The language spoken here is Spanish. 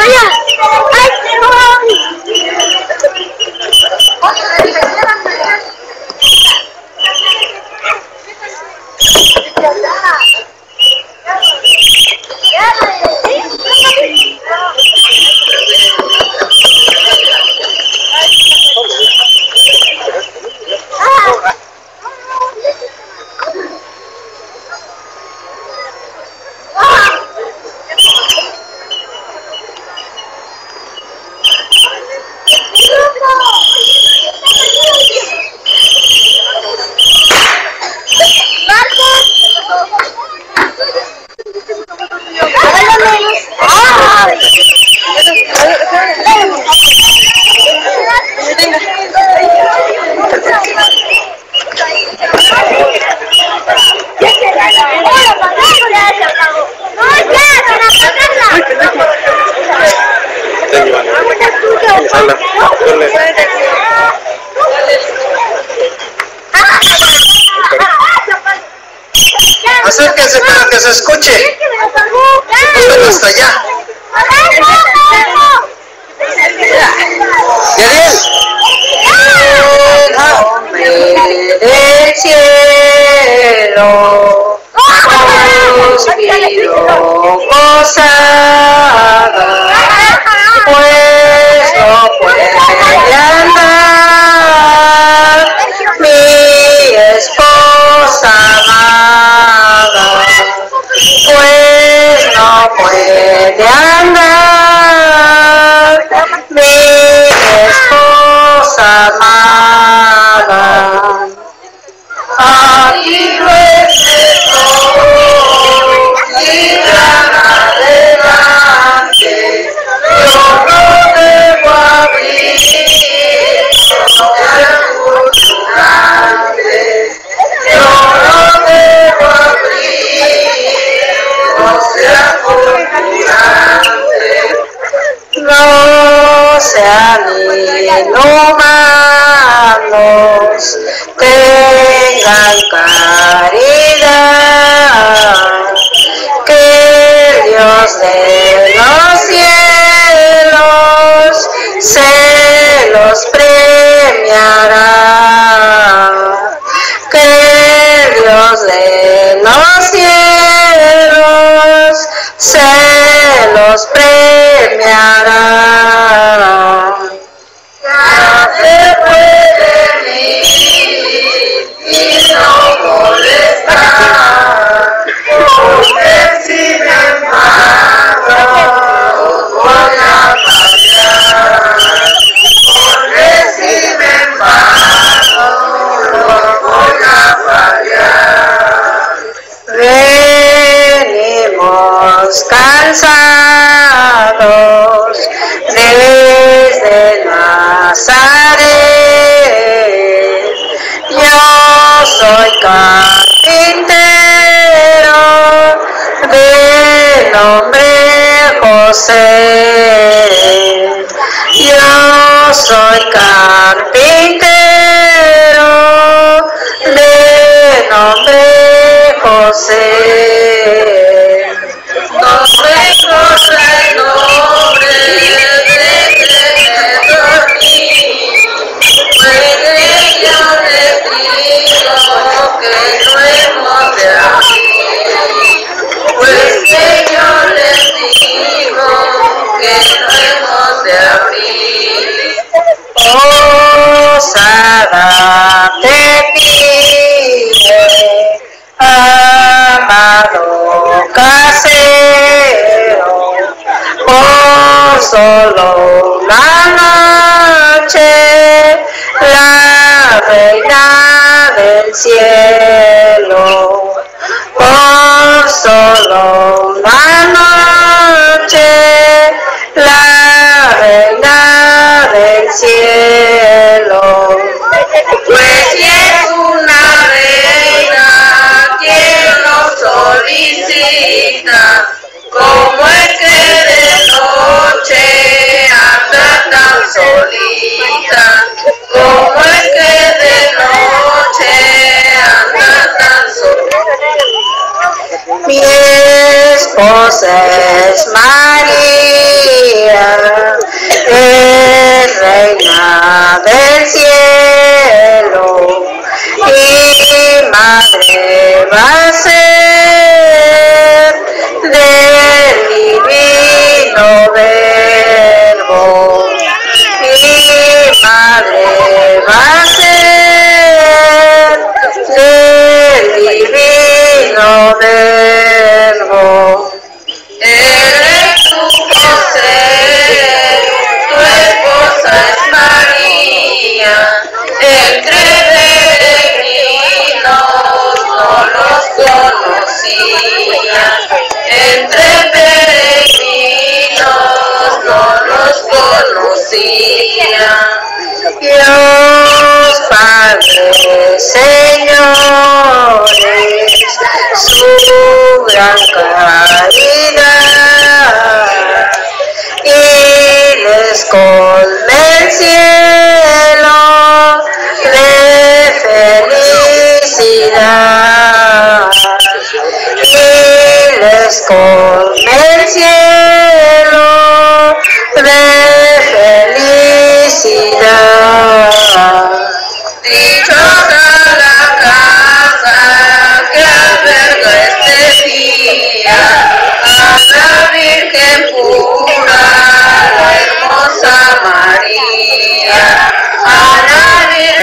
Acérquense para que se escuche. Hasta allá. Hombre del cielo, os pido posada, pues no puede andar mi esposa amada, pues no puede andar mi esposa amada. Aquí lo estoy, sigan adelante, yo no debo abrir, no sea frustrante, yo no debo abrir, no sea frustrante, no sean inhumanos, tengan caridad, que Dios de los cielos se los premiará, que Dios de los cielos se los premiará. Ya se puede ir y no molestar, porque si me enfado os voy a fallar, porque si me enfado os voy a fallar. Venimos cansados desde Nazaret, yo soy carpintero de nombre José, yo soy carpintero de nombre José. No me corra el nombre de dormir, puede yo les digo que no hemos de abrir, pues que yo les digo que no hemos de abrir. Posada te pide, amado casero, por solo una noche, la reina del cielo, por solo una noche, la reina del cielo. Pues si es una reina quien lo solicita, como es que de noche anda tan solita, como es que de noche anda tan solita. Mi esposa es María, Dios Padre, Señor.